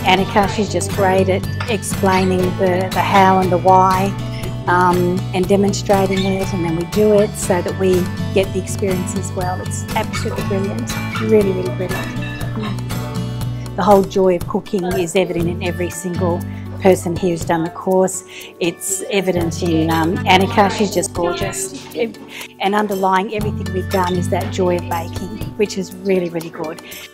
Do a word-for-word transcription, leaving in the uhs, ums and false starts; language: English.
Annika, she's just great at explaining the, the how and the why um, and demonstrating it, and then we do it so that we get the experience as well. It's absolutely brilliant, really, really brilliant. The whole joy of cooking is evident in every single person here who's done the course. It's evident in um, Annika, she's just gorgeous. And underlying everything we've done is that joy of baking, which is really, really good.